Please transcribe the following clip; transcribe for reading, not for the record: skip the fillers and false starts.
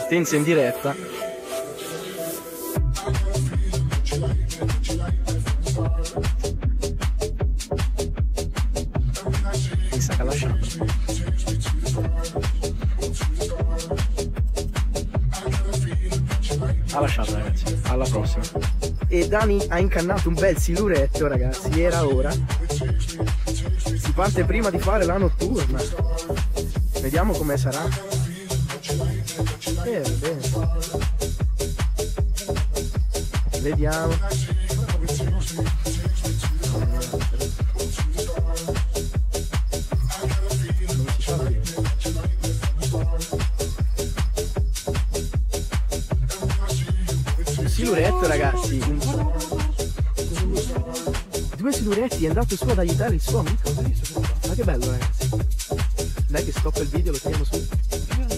assistenza in diretta. Mi sa che ha lasciato. Ha lasciato, ragazzi. Alla prossima. E Dani ha incannato un bel siluretto, ragazzi. Era ora. Si parte prima di fare la notturna. Vediamo come sarà. Bene. Vediamo. Siluretto, ragazzi. Due siluretti, è andato su ad aiutare il suo amico. Ma che bello, ragazzi. Dai che stoppa il video, lo teniamo su.